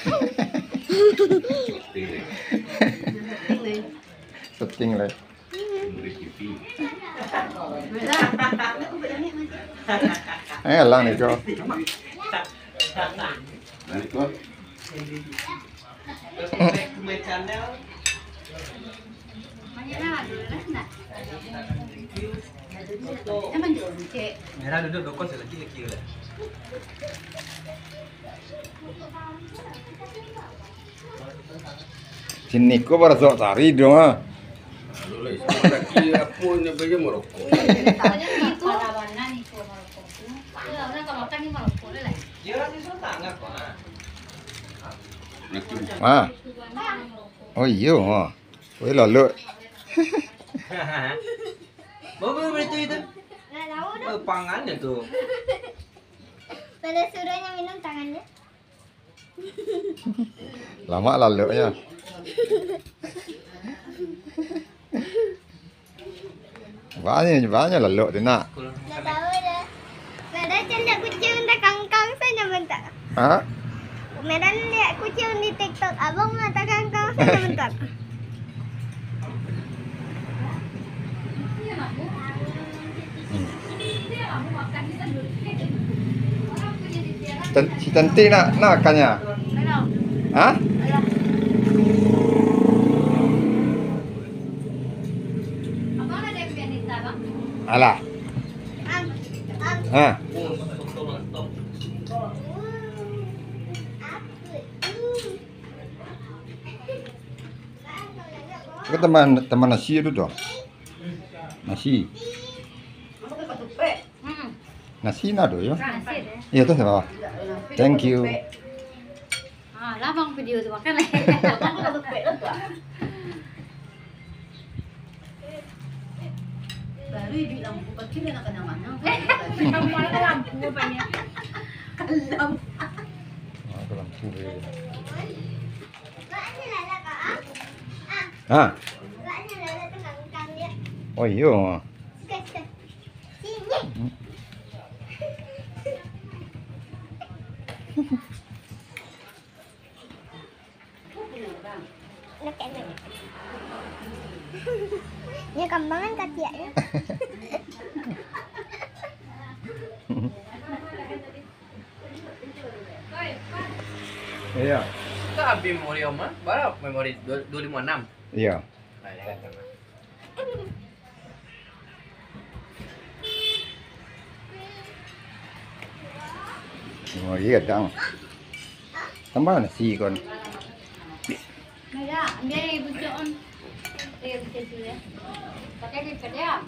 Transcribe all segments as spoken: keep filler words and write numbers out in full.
Seting lah. Eh lah ni kau. Nanti kau. Merah duduk dokos lagi lagi lah. Sini kau bersama cari dong ah. Lalu lagi lagi apa ni baju Morocco. Ah. Oh iya ah. Wei lalu. Bawa beli itu itu. Nggak tahu dong. Oh, pangannya tuh. Pada suruhnya minum tangannya. Lama lalu ya. Banyak banyak lalu tu nak. Nggak tahu dah. Mereka canda kucing dah kangkang saja bentar. Ah. Mereka lihat kucing di TikTok. Abang mata kangkang saja bentar. Si cantik nak nak makannya. Hah? Alah. Am, am. Ah. Ke teman teman nasi itu tu. Nasi. Nasi nak tu ya. Ya tu sebab. Thank you. Ah, lah bang video tu makan lah. Bang kalau tupek lah tu. Baru ibu lampu pakai dia nak kena mana? Lampu ada lampu apanya? Lampu. Ah, tu lampu dia. Baknya lala kak. Ha. Baknya lala tu kangkang dia. Oh iya. Suka suka. Sini. Nak enak. Ni kambangan katiaknya. Iya. Kau habis memori Oma? Berapa memori? dua lima enam. Iya. Nah, ya kan sama. Oh iya dang. Tambah nasi kon. Merah, dia ibu John. Dia bisa tu ya. Pakai di kerja.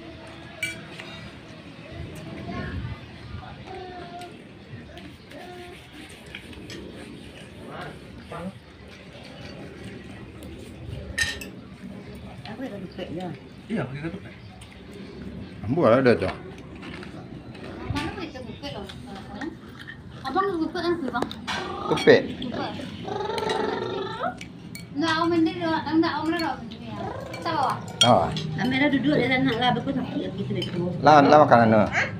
Apa yang tupek dia? Iya, pakai ketupat. Ambu ada tu. Mana boleh tupek loh? Abang tupek kan tu bang? Tupek. Tupek. Nggak om ini doang, nggak om ini doang. Tahu ah? Oh. Kamera duduk di sana lah, betul tak? Gitu itu. Lah lah makanan tu.